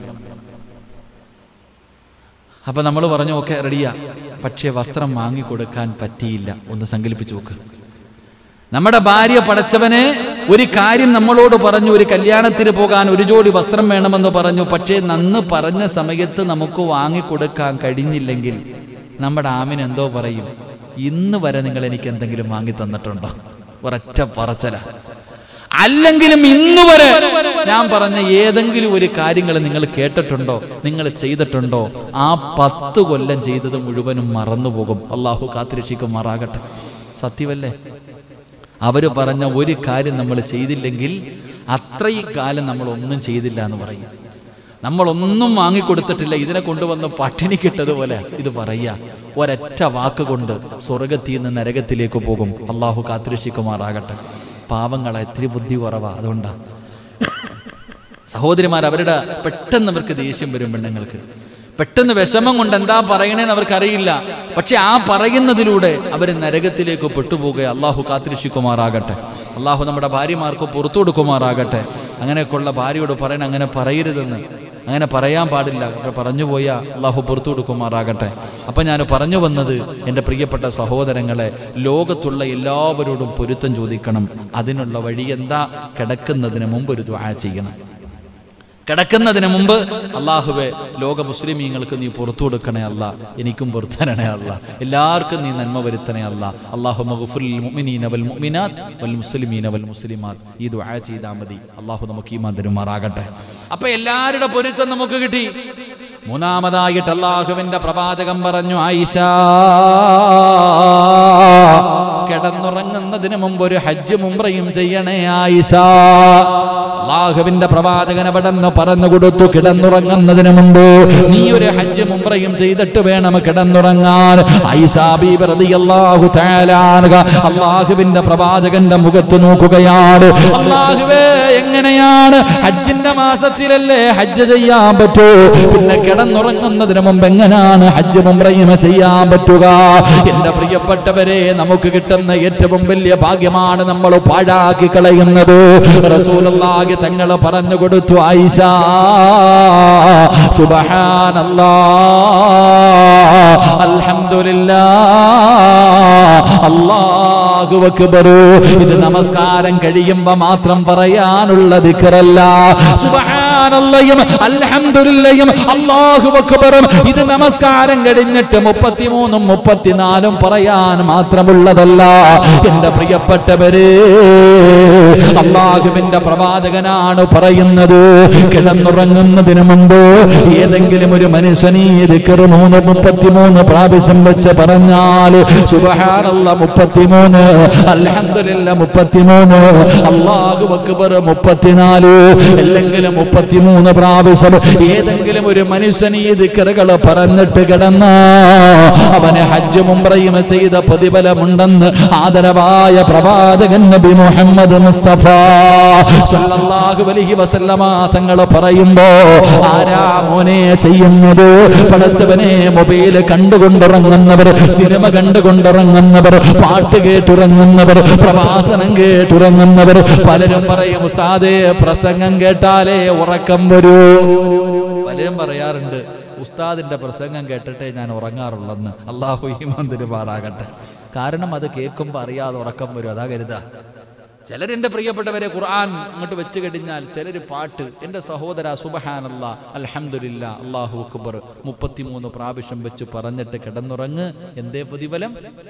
അപ്പൊ നമ്മൾ പറഞ്ഞു ഓക്കെ റെഡിയാ, പക്ഷേ വസ്ത്രം വാങ്ങിക്കൊടുക്കാൻ പറ്റിയില്ല. ഒന്ന് സങ്കല്പിച്ചു നോക്ക്. നമ്മുടെ ഭാര്യ പടച്ചവനെ ഒരു കാര്യം നമ്മളോട് പറഞ്ഞു, ഒരു കല്യാണത്തിന് പോകാൻ ഒരു ജോഡി വസ്ത്രം വേണമെന്ന് പറഞ്ഞു. പക്ഷേ നന്ന് പറഞ്ഞ സമയത്ത് നമുക്ക് വാങ്ങിക്കൊടുക്കാൻ കഴിഞ്ഞില്ലെങ്കിൽ നമ്മുടെ ആമിന എന്തോ പറയും, ഇന്ന് വരെ നിങ്ങൾ എനിക്ക് എന്തെങ്കിലും വാങ്ങി തന്നിട്ടുണ്ടോ? ഒരൊറ്റ പറച്ചല. അല്ലെങ്കിലും ഇന്ന് വരെ ഞാൻ പറഞ്ഞ ഏതെങ്കിലും ഒരു കാര്യങ്ങൾ നിങ്ങൾ കേട്ടിട്ടുണ്ടോ, നിങ്ങൾ ചെയ്തിട്ടുണ്ടോ? ആ പത്ത് കൊല്ലം ചെയ്തത് മുഴുവനും മറന്നുപോകും. അള്ളാഹു കാത്തുരക്ഷിക്കുമാറാകട്ടെ. സത്യമല്ലേ? അവര് പറഞ്ഞ ഒരു കാര്യം നമ്മൾ ചെയ്തില്ലെങ്കിൽ അത്രയും കാലം നമ്മൾ ഒന്നും ചെയ്തില്ല എന്ന് പറയും. നമ്മളൊന്നും വാങ്ങിക്കൊടുത്തിട്ടില്ല, ഇതിനെ കൊണ്ടുവന്ന് പട്ടിണി കിട്ടതുപോലെ ഇത് പറയാ. ഒരൊറ്റ വാക്ക് കൊണ്ട് സ്വർഗത്തിൽ നിന്ന് നരകത്തിലേക്ക് പോകും. അള്ളാഹു കാത്തുരക്ഷിക്കുമാറാകട്ടെ. പാവങ്ങളെ ഇത്തിരി ബുദ്ധി കുറവാ. അതുകൊണ്ടാ സഹോദരിമാർ അവരുടെ പെട്ടെന്ന് അവർക്ക് ദേഷ്യം വരും. പെണ്ണുങ്ങൾക്ക് പെട്ടെന്ന് വിഷമം കൊണ്ട് എന്താ പറയണേന്ന് അവർക്കറിയില്ല. പക്ഷെ ആ പറയുന്നതിലൂടെ അവർ നരകത്തിലേക്ക് പെട്ടുപോകുക. അള്ളാഹു കാത്തുരക്ഷിക്കുമാറാകട്ടെ. അള്ളാഹു നമ്മുടെ ഭാര്യമാർക്ക് പുറത്തു കൊടുക്കുമാറാകട്ടെ. അങ്ങനെയൊക്കെയുള്ള ഭാര്യയോട് പറയണ അങ്ങനെ പറയരുതെന്ന്, അങ്ങനെ പറയാൻ പാടില്ല. പറഞ്ഞു പോയാൽ അള്ളാഹു പുറത്തു കൊടുക്കുമാറാകട്ടെ. അപ്പം ഞാൻ പറഞ്ഞു വന്നത്, എൻ്റെ പ്രിയപ്പെട്ട സഹോദരങ്ങളെ, ലോകത്തുള്ള എല്ലാവരോടും പൊരുത്തം ചോദിക്കണം. അതിനുള്ള വഴി എന്താ? കിടക്കുന്നതിന് മുമ്പ് ഒരു ദുആ ചെയ്യണം. കിടക്കുന്നതിന് മുമ്പ് അള്ളാഹുവെ ലോക മുസ്ലിമീങ്ങൾക്ക് നീ പുറത്തു കൊടുക്കണേ അല്ല, എനിക്കും പുറത്തരണേ അല്ല, എല്ലാവർക്കും നീ നന്മ വരുത്തണേ അല്ല. അല്ലാഹു മഗ്ഫിറിൽ മുഅ്മിനീന വൽ മുഅ്മിനാത്ത് വൽ മുസ്ലിമീന വൽ മുസ്ലിമാത്ത്. ഈ ദുആ ചെയ്താൽ മതി. അള്ളാഹു നമുക്ക് ഈമാൻ തരുമാറാകട്ടെ. അപ്പൊ എല്ലാവരുടെ പൊരുത്തം നമുക്ക് കിട്ടി. മൂന്നാമതായിട്ട് അള്ളാഹുവിന്റെ പ്രവാചകൻ പറഞ്ഞു, ആയിഷ കിടന്നുറങ്ങുന്നതിന് മുമ്പ് ഒരു ഹജ്ജ് ഉംറയും ചെയ്യണേ ആയിഷ. അള്ളാഹുവിന്റെ പ്രവാചകൻ അവിടെ നിന്ന് പറഞ്ഞു കൊടുത്തു, കിടന്നുറങ്ങുന്നതിന് മുമ്പ് നീ ഒരു ഹജ്ജ് ഉംറയും ചെയ്തിട്ട് വേണം കിടന്നുറങ്ങാൻ. ആയിഷ ബീബി റളിയല്ലാഹു തആല അൻഹ അള്ളാഹുവിന്റെ പ്രവാചകന്റെ മുഖത്ത് നോക്കുകയാണ്. അള്ളാഹുവേ, എങ്ങനെയാണ് ഹജ്ജിന്റെ മാസത്തിലല്ലേ ഹജ്ജ് ചെയ്യാൻ പറ്റൂ, പിന്നെ കിടന്നുറങ്ങുന്നതിന് മുമ്പ് എങ്ങനെയാണ് ഹജ്ജ് ഉംറയും ചെയ്യാൻ പറ്റുക? എന്റെ പ്രിയപ്പെട്ടവരെ, നമുക്ക് കിട്ടുന്ന ഏറ്റവും വലിയ ഭാഗ്യമാണ് നമ്മൾ പാഴാക്കി കളയുന്നത്. റസൂലുള്ളാഹി തങ്ങൾ പറഞ്ഞു കൊടുത്തു, ആയിഷ സുബ്ഹാനല്ലാഹ് അൽഹംദുലില്ലാഹ് അല്ലാഹു അക്ബർ. ഇത് നമസ്കാരം കഴിയുമ്പോൾ മാത്രം പറയാനുള്ള ദിക്റല്ല. സുബ്ഹാനല്ലാഹും അൽഹംദുലില്ലാഹും അല്ലാഹു അക്ബറും ഇത് നമസ്കാരം കഴിഞ്ഞിട്ട് മുപ്പത്തിമൂന്നും മുപ്പത്തിനാലും പറയാൻ മാത്രമുള്ളതല്ല. എന്റെ പ്രിയപ്പെട്ടവരെ, അല്ലാഹുവിന്റെ പ്രവാചകനാണ് പറയുന്നത്, കിടന്നുറങ്ങുന്നതിന് മുമ്പ് ഏതെങ്കിലും ഒരു മനുഷ്യനീ ദിക്ർ മൂന്ന് മുപ്പത്തിമൂന്ന് പ്രാവശ്യം വെച്ച് പറഞ്ഞാൽ സുബ്ഹാനല്ലാഹ് മുപ്പത്തിമൂന്ന്, അൽഹംദുലില്ലാഹ് മുപ്പത്തിമൂന്ന്, അല്ലാഹു അക്ബർ മുപ്പത്തിനാല്, അല്ലെങ്കിൽ മുപ്പത്തി മുപ്പത്തിമൂന്ന് പ്രാവശ്യം ഏതെങ്കിലും ഒരു മനുഷ്യൻ ഈ ദിക്റുകൾ പറഞ്ഞിട്ട് കിടന്ന അവന് ഹജ്ജും ഉംറയും ചെയ്ത പ്രതിഫലമുണ്ടെന്ന് ആദരവായ പ്രവാചകൻ നബി മുഹമ്മദ് മുസ്തഫ സല്ലല്ലാഹു അലൈഹി വസല്ലമ തങ്ങൾ പറയുമ്പോ ആരാ മോനെ ചെയ്യുന്നത്? പടച്ചവനെ മൊബൈൽ കണ്ടുകൊണ്ടിറങ്ങുന്നവർ, സിനിമ കണ്ടുകൊണ്ടിറങ്ങുന്നവർ, പാട്ട് കേട്ടുറങ്ങുന്നവർ, പ്രഭാഷണം കേട്ടുറങ്ങുന്നവർ. പലരും പറയും ഉസ്താദേ പ്രസംഗം കേട്ടാലേ ഉറക്കം വരൂ. പലരും പറയാറുണ്ട് ഉസ്താദിന്റെ പ്രസംഗം കേട്ടിട്ടേ ഞാൻ ഉറങ്ങാറുള്ളെന്ന്. അല്ലാഹു ഈമാൻ തരുമാറാകട്ടെ. കാരണം അത് കേൾക്കുമ്പോൾ അറിയാതെ ഉറക്കം വരും, അതാ കരുതാ. ചിലരെന്റെ പ്രിയപ്പെട്ടവരെ ഖുർആൻ അങ്ങോട്ട് വെച്ച് കഴിഞ്ഞാൽ ചിലര് പാട്ട്. എൻ്റെ സഹോദര സുബ്ഹാനല്ലാഹ് അൽഹംദുലില്ലാഹ് അല്ലാഹു അക്ബർ മുപ്പത്തിമൂന്ന് പ്രാവശ്യം വെച്ച് പറഞ്ഞിട്ട് കിടന്നുറങ്ങ്. എന്തേ പ്രതിഫലം?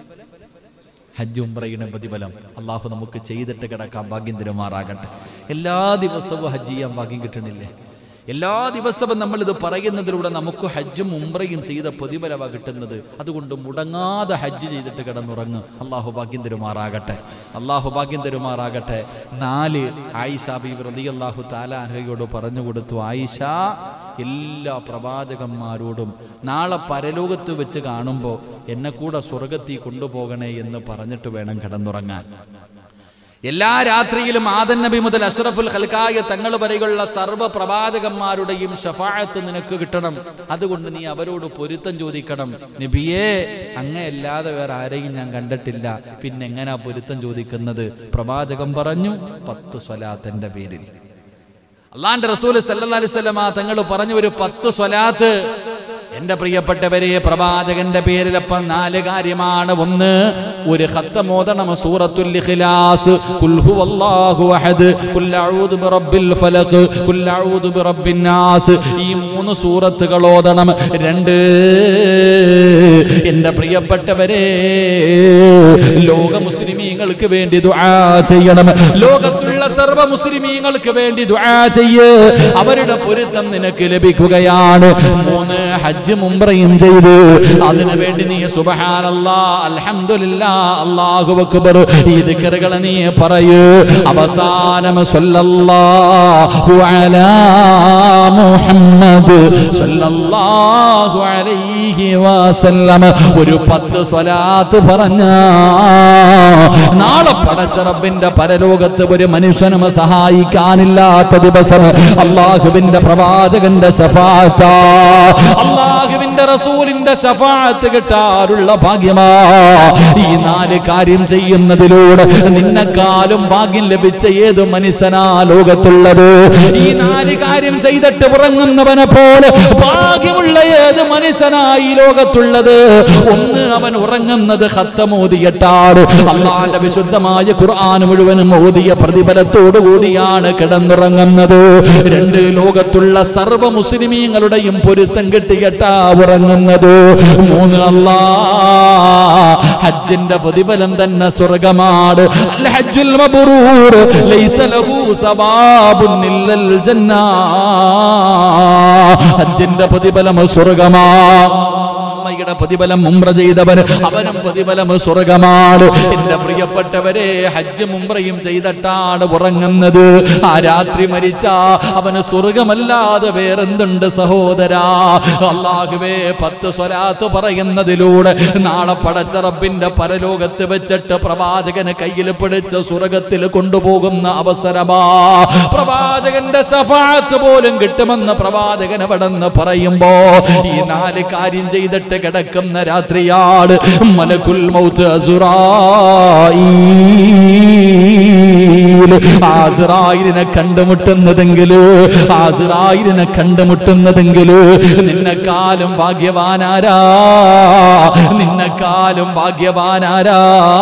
ഹജ്ജ് ഉംറയുടെ പ്രതിഫലം. അള്ളാഹു നമുക്ക് ചെയ്തിട്ട് കിടക്കാൻ ഭാഗ്യം തരുമാറാകട്ടെ. എല്ലാ ദിവസവും ഹജ്ജ് ചെയ്യാൻ ഭാഗ്യം കിട്ടണില്ലേ? എല്ലാ ദിവസവും നമ്മൾ ഇത് പറയുന്നതിലൂടെ നമുക്ക് ഹജ്ജും ഉംറയും ചെയ്ത പ്രതിഫലമാണ് കിട്ടുന്നത്. അതുകൊണ്ട് മുടങ്ങാതെ ഹജ്ജ് ചെയ്തിട്ട് കിടന്നുറങ്ങ്. അള്ളാഹു ഭാഗ്യം തരുമാറാകട്ടെ. അള്ളാഹു ഭാഗ്യം തരുമാറാകട്ടെ. നാല് ആയിഷ ബീവി റളിയല്ലാഹു തആല അൻഹയോട് പറഞ്ഞു കൊടുത്തു, ആയിഷ എല്ലാ പ്രവാചകന്മാരോടും നാളെ പരലോകത്ത് വെച്ച് കാണുമ്പോൾ എന്നെ കൂടെ സ്വർഗത്തിൽ കൊണ്ടുപോകണേ എന്ന് പറഞ്ഞിട്ട് വേണം കിടന്നുറങ്ങാൻ. എല്ലാ രാത്രിയിലും ആദം നബി മുതൽ അഷ്റഫുൽ ഖൽഖായ തങ്ങൾ വരെയുള്ള സർവ്വ പ്രവാചകന്മാരുടെയും ശഫാഅത്ത് നിനക്ക് കിട്ടണം. അതുകൊണ്ട് നീ അവരോട് പൊരുത്തം ചോദിക്കണം. നബിയേ, അങ്ങയല്ലാതെ വേറെ ആരെയും ഞാൻ കണ്ടിട്ടില്ല, പിന്നെ എങ്ങനാ പൊരുത്തം ചോദിക്കുന്നത്? പ്രവാചകൻ പറഞ്ഞു, പത്ത് സ്വലാത്തിന്റെ പേരിൽ. അള്ളാന്റെ റസൂൽ സല്ലല്ലാഹു അലൈഹി വസല്ലമ തങ്ങൾ പറഞ്ഞു, ഒരു പത്ത് സ്വലാത്ത്. എന്റെ പ്രിയപ്പെട്ടവരെ, പ്രവാചകന്റെ പേരിലപ്പം നാല് കാര്യമാണ്. ഒന്ന്, ഒരു ഖത്തം ഓതണം സൂറത്തുൽ ഇഖ്ലാസ്, ഖുൽ ഹുവല്ലാഹു അഹദ്, ഖുൽ അഊദു ബിറബ്ബിൽ ഫലഖ്, ഖുൽ അഊദു ബിറബ്ബിൻ നാസ്. ഈ മൂന്ന് സൂറത്തുകൾ ഓതണം. രണ്ട്, എന്റെ പ്രിയപ്പെട്ടവരെ, ലോക മുസ്ലിമീങ്ങൾക്ക് വേണ്ടി ദുആ ചെയ്യണം. ലോകത്തുള്ള സർവ്വ മുസ്ലിമീങ്ങൾക്ക് വേണ്ടി ദുആ ചെയ്യ്, അവരുടെ പൊരുത്തം നിനക്ക് ലഭിക്കുകയാണ്. മൂന്ന്, ഹജ്ജ് ഉംറയും ചെയ്ത് അതിനു വേണ്ടി നീ സുബ്ഹാനല്ലാഹ് അൽഹംദുലില്ലാഹ് അല്ലാഹു അക്ബർ ഈ ദിക്റുകൾ നീ പറയൂ. അവസാനം സല്ലല്ലാഹു അലാ മുഹമ്മദ് സല്ലല്ലാഹു അലൈഹി വസല്ലം ഒരു പത്ത് സ്വലാത്ത് പറഞ്ഞ നാളെ പടച്ച റബ്ബിന്റെ പരലോകത്ത് ഒരു മനുഷ്യനും സഹായിക്കാനില്ലാത്ത ദിവസം അല്ലാഹുവിന്റെ പ്രവാചകന്റെ ശഫാഅത്ത്, അല്ലാഹുവിന്റെ റസൂലിന്റെ ശഫാഅത്ത് കിട്ടാറുള്ള ഭാഗ്യമാ. ഈ നാല് കാര്യം ചെയ്യുന്നതിലൂടെ നിന്നെക്കാളും ഭാഗ്യം ലഭിച്ച ഏത് മനുഷ്യനാ ലോകത്തുള്ളത്? ഈ നാല് കാര്യം ചെയ്തിട്ട് ഉറങ്ങുന്നവനെ പോലെ ഭാഗ്യമുള്ള ഏത് മനുഷ്യനായി ലോകത്തുള്ളത്? ഒന്ന്, അവൻ ഉറങ്ങുന്നത് ഖത്തം ഓതിയിട്ടാണ്. അല്ലാഹുവിന്റെ വിശുദ്ധമായ ഖുർആൻ മുഴുവനും ഓതിയ പ്രതിഫലത്തോടു കൂടിയാണ് കിടന്നുറങ്ങുന്നത്. രണ്ട്, ലോകത്തുള്ള സർവ്വ മുസ്ലിമീങ്ങളുടെയും പൊരുത്തം കിട്ടിയിട്ടാ ഉറങ്ങുന്നത്. മൂന്ന്, അല്ലാഹ് ഹജ്ജിന്റെ പ്രതിഫലം തന്നെ സ്വർഗ്ഗമാണ്. അൽ ഹജ്ജുൽ മബ്റൂർ ലൈസ ലഹു സവാബുൻ ഇല്ലൽ ജന്ന. ഹജ്ജിന്റെ പ്രതിഫലം സ്വർഗ്ഗമാണ്. ഉമ്മയുടെ പ്രതിഫലം ഉംറ ചെയ്തവൻ, അവനും പ്രതിഫലം സ്വർഗ്ഗമാണ്. എന്റെ പ്രിയപ്പെട്ടവരെ, ഹജ്ജും ഉംറയും ചെയ്തിട്ടാണ് ഉറങ്ങുന്നത്. ആ രാത്രി മരിച്ചാ അവന് സ്വർഗ്ഗമല്ലാതെ വേറെന്തുണ്ട് സഹോദരാ? അല്ലാഹുവേ, പത്ത് സ്വലാത്ത് പറയുന്നതിലൂടെ നാളെ പടച്ച റബ്ബിന്റെ പരലോകത്ത് വെച്ചിട്ട് പ്രവാചകന് കയ്യിൽ പിടിച്ച് സ്വർഗ്ഗത്തിൽ കൊണ്ടുപോകുന്ന അവസരമാ. പ്രവാചകന്റെ ശഫാഅത്ത് പോലും കിട്ടുമെന്ന് പ്രവാചകൻ അവിടെന്ന് പറയുമ്പോ ഈ നാല് കാര്യം ചെയ്തിട്ട് കിടക്കുന്ന രാത്രിയാണ് മലക്കുൽ മൗത്ത് അസ്റായീൽ അസ്റായീലിനെ കണ്ടുമുട്ടുന്നതെങ്കില് അസ്റായീലിനെ കണ്ടുമുട്ടുന്നതെങ്കില് നിന്നെക്കാളും ഭാഗ്യവാനാരാ? നിന്നെക്കാളും ഭാഗ്യവാനാരാ?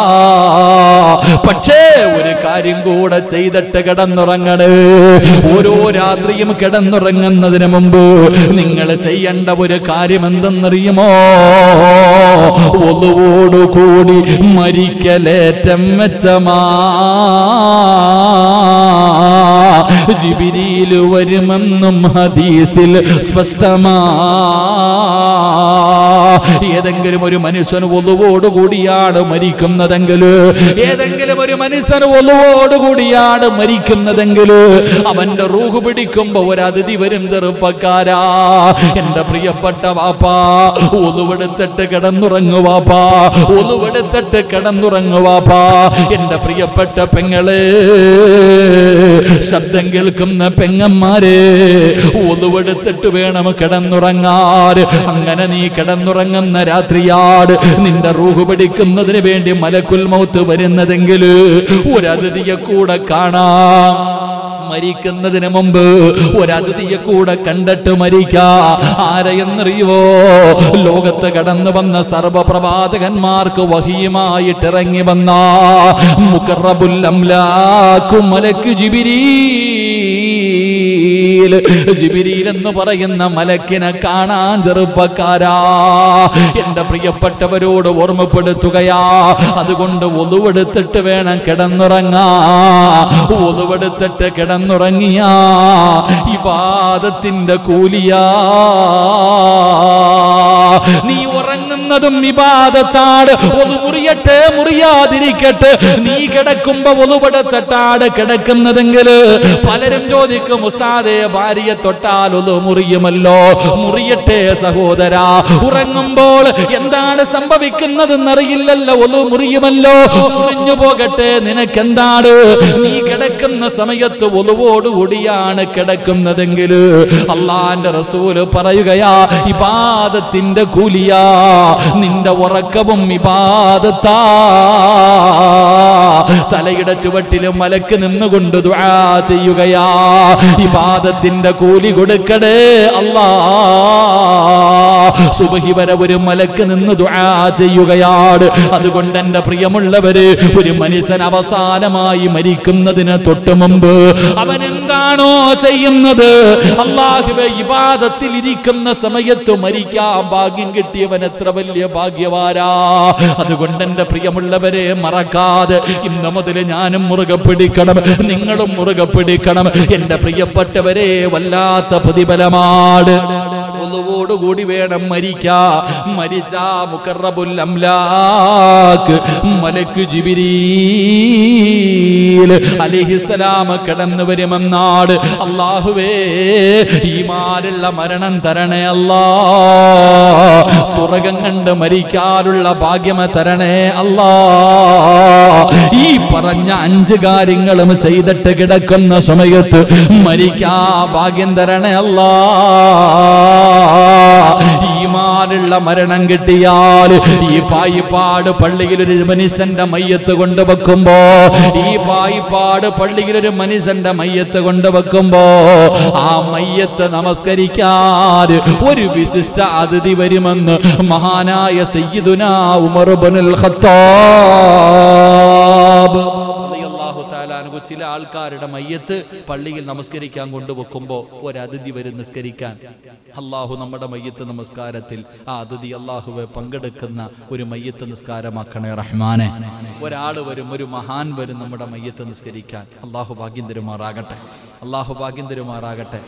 പക്ഷേ ഒരു കാര്യം കൂടെ ചെയ്തിട്ട് കിടന്നുറങ്ങണേ. ഓരോ രാത്രിയും കിടന്നുറങ്ങുന്നതിന് മുമ്പ് നിങ്ങൾ ചെയ്യേണ്ട ഒരു കാര്യം എന്തെന്നറിയുമോ? ഒന്നുകൂടി മരിക്കലേറ്റം മെച്ചമാ. ജിബ്രീൽ വരുമെന്നും ഹദീസിൽ സ്പഷ്ടമാ. ഏതെങ്കിലും ഒരു മനുഷ്യൻ ഒളുവോടുകൂടിയാണ് മരിക്കുന്നതെങ്കിൽ, ഏതെങ്കിലും ഒരു മനുഷ്യൻ ഒളുവോടുകൂടിയാണ് മരിക്കുന്നതെങ്കിൽ അവന്റെ റൂഹ് പിടിക്കുമ്പോ ഒരു അതിഥി വരും. ചെറുപ്പക്കാരാ, എന്റെ പ്രിയപ്പെട്ട വാപ്പാ, ഒളുവെടുത്തിട്ട് കിടന്നുറങ്ങു വാപ്പാ, ഒളുവെടുത്തിട്ട് കിടന്നുറങ്ങു വാപ്പാ. എന്റെ പ്രിയപ്പെട്ട പെങ്ങളെ, ശബ്ദം കേൾക്കുന്ന പെങ്ങന്മാരെ, ഒളുവെടുത്തിട്ട് വേണം കിടന്നുറങ്ങാൻ. അങ്ങനെ നീ കിടന്നുറങ്ങുന്ന രാത്രിയാട് നിന്റെ റൂഹ് പിടിക്കുന്നതിന് വേണ്ടി മലക്കുൽ മൗത്ത് വരുന്നതെങ്കിൽ ഒരു അതിഥിയെ കൂടെ കാണാം. മരിക്കുന്നതിന് മുമ്പ് ഒരതിഥിയെ കൂടെ കണ്ടിട്ട് മരിക്കാ. ആരെയെന്നറിയോ? ലോകത്ത് കടന്നു വന്ന സർവപ്രവാചകന്മാർക്ക് വഹിയുമായിട്ട് ഇറങ്ങി വന്ന മുഖറബുൽ അംലാഖു മലക്ക് ജിബ്രീൽ. ജിബ്രീൽ എന്ന് പറയുന്ന മലക്കിനെ കാണാൻ ചെറുപ്പക്കാരാ, എന്റെ പ്രിയപ്പെട്ടവരോട് ഓർമ്മപ്പെടുത്തുകയാ. അതുകൊണ്ട് ഒളുവെടുത്തിട്ട് വേണം കിടന്നുറങ്ങാ. ഒളുവെടുത്തിട്ട് കിടന്നുറങ്ങിയ ഇബാദത്തിന്റെ കൂലിയാ. നീ ഉറങ്ങുന്നതും ഇബാദത്താണ്. ഒളു മുറിയട്ടെ മുറിയാതിരിക്കട്ടെ, നീ കിടക്കുമ്പോ ഒളുവെടുത്തിട്ടാണ് കിടക്കുന്നതെങ്കിൽ പലരും ചോദിക്കും, ഉസ്താദേ ഭാര്യയെ തൊട്ടാൽ ഒളു മുറിയുമല്ലോ. മുറിയട്ടെ സഹോദരാ. ഉറങ്ങുമ്പോൾ എന്താണ് സംഭവിക്കുന്നതെന്നറിയില്ലല്ലോ. ഒളു മുറിയുമല്ലോ. മുറിഞ്ഞു പോകട്ടെ, നിനക്കെന്താണ്? നീ കിടക്കുന്ന സമയത്ത് ഒളുവോടുകൂടിയാണ് കിടക്കുന്നതെങ്കിൽ അള്ളാന്റെ റസൂല് പറയുകയാ, ഇബാദത്തിന്റെ കൂലിയാ. നിന്റെ ഉറക്കവും ഇബാദത്താ. തലയുടെ ചുവട്ടിലും മലക്ക് നിന്നുകൊണ്ട് ദുആ ചെയ്യുകയാ, ഇബാദത്തിന്റെ കൂലി കൊടുക്കണേ അല്ലാ. സുബഹി വരെ ഒരു മലക്ക് നിന്ന് ദുആ ചെയ്യുകയാണ്. അതുകൊണ്ട് എന്റെ പ്രിയമുള്ളവര്, ഒരു മനുഷ്യൻ അവസാനമായി മരിക്കുന്നതിന് തൊട്ട് മുമ്പ് അവൻ എന്താണോ ചെയ്യുന്നത്, അല്ലാഹുവേ, ഇബാദത്തിൽ ഇരിക്കുന്ന സമയത്ത് മരിക്കാൻ ഭാഗ്യം കിട്ടിയവൻ എത്ര വലിയ ഭാഗ്യവാരാ. അതുകൊണ്ട് എന്റെ പ്രിയമുള്ളവരെ മറക്കാതെ ഇന്ന് മുതൽ ഞാനും മുറുകെ പിടിക്കണം, നിങ്ങളും മുറുകെ പിടിക്കണം. എന്റെ പ്രിയപ്പെട്ടവരെ, വല്ലാത്ത പ്രതിഫലമാണ്. ഒളുവോടുകൂടി വേണം മരിക്കാ. മരിച്ചാ മുഖറബുൽ അംലാഖ് മലക്ക് ജിബ്രീൽ അലൈഹിസ്സലാം കടന്നു വരുമെന്നാണ്. അല്ലാഹുവേ, ഈമാനുള്ള മരണം തരണേ അല്ലാ. സ്വർഗ്ഗം കണ്ട് മരിക്കാനുള്ള ഭാഗ്യം തരണേ അല്ലാ. ഈ പറഞ്ഞ അഞ്ച് കാര്യങ്ങളും ചെയ്തിട്ട് കിടക്കുന്ന സമയത്ത് മരിക്കാ ഭാഗ്യം തരണേ അല്ലാ. ഈമാനുള്ള മരണം കിട്ടിയാൽ ഈ പായിപ്പാട് പള്ളിയിൽ ഒരു മനുഷ്യന്റെ മയ്യത്ത് കൊണ്ടുവെക്കുമ്പോ, ഈ പായിപ്പാട് പള്ളിയിൽ ഒരു മനുഷ്യന്റെ മയ്യത്ത് കൊണ്ടുവെക്കുമ്പോ ആ മയ്യത്ത് നമസ്കരിക്കാൻ ഒരു വിശിഷ്ട അതിഥി വരുമെന്ന് മഹാനായ സയ്യിദുനാ ഉമർ ഇബ്നുൽ ഖത്താബ് ചില ആൾക്കാരുടെ മയ്യത്ത് പള്ളിയിൽ നമസ്കരിക്കാൻ കൊണ്ടുവെക്കുമ്പോ ഒരു അതിഥി വരും നിസ്കരിക്കാൻ. അള്ളാഹു നമ്മുടെ മയ്യത്ത് നമസ്കാരത്തിൽ ആ അതിഥി അള്ളാഹുവെ പങ്കെടുക്കുന്ന ഒരു മയ്യത്ത് നിസ്കാരമാക്കണേ റഹ്മാനെ. ഒരാള് വരും, ഒരു മഹാൻ വരും നമ്മുടെ മയ്യത്ത് നിസ്കരിക്കാൻ. അള്ളാഹു ഭാഗ്യം തരുമാറാകട്ടെ, അള്ളാഹു ഭാഗ്യം തരുമാറാകട്ടെ.